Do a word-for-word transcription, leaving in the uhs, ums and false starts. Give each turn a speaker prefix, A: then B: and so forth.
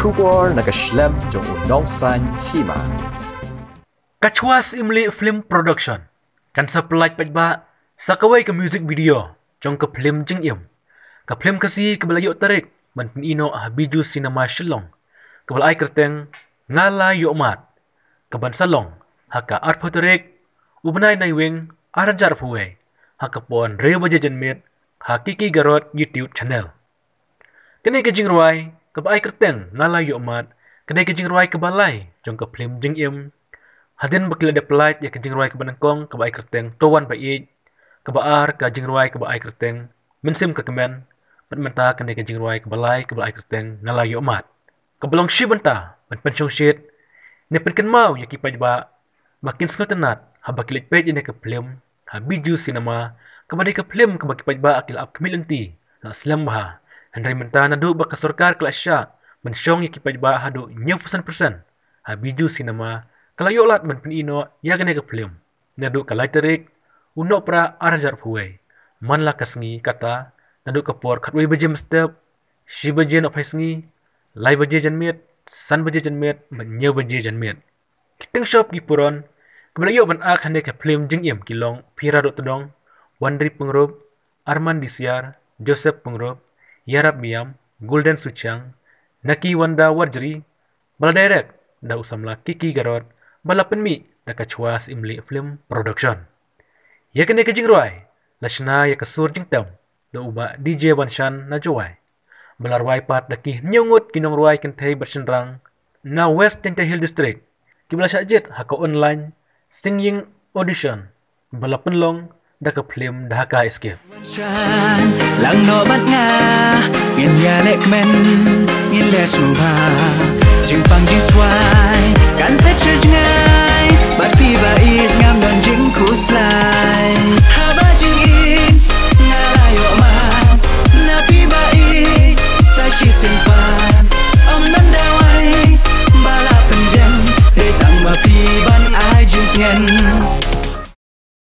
A: Shubor naga Phlim jong unong san Hima.
B: Kachwas imli Phlim production. Kan sa Pyllait pajba sa kawai ke music video jong ke Phlim Jingim. Ke Phlim kasi ke Balai Tarik man pinino habiju sinema Shillong. Ke Balai kerteng ngala yomat. Ke ban salong haka art Tarik ubnai Naiwieng arajar fuwe. Haka pon reu baje jenmit ha Kiki Garod YouTube channel. Kene ke jingruai ke Balai kerteng ngala yomat. Kene ke jingruai ke Balai jong ke Phlim Jingim. Hadin bakil ada Pyllait ya ke jingruai ke Banangkong ke Balai kerteng towan baik ke baar ke jingruai ke Balai kerteng mensim ke kemen mentah kene ke jingruai ke Balai ke Balai kerteng ngalayo mat ke belong shi benta pen pensiong shit ne penken mau ya ki pajba makin skotenat ha bakilit page ne ke Phlim ha biju sinema ke badai ke Phlim ke baki pajba akil ap kemilenti na slam bah henry mentah nadu bak sarkar kelasya mensiong ya ki pajba hadu nine percent ha biju sinema kalayo lat men pinino ya gane ke Phlim nadu kalai Tarik uno pra arajar fuwe man la kasngi kata nadu kapor khatwe baje mstep shi baje no phaisngi lai baje janmet san baje janmet men nyo baje janmet kiteng shop gi puron kebelayo ban ak hande ke Phlim Jingim kilong pira do todong wandri pengrub arman disiar joseph pengrub yarab miam golden suchang naki wanda warjri bala direct da usamla Kiki Garod bala penmi da kachwas imli Phlim production. Ya kene ke jingruai lashna ya kasur jingtam da uba D J Banshan na jowai belarwai pat daki nyungut kinong ruai kentei bersenrang na West Tente Hill District kibla syajit haka online singing audition bala penlong da ke Phlim da haka escape
C: lang no bat nga ngin ya lek men ngin le suba jing pang ji swai kan pe che nga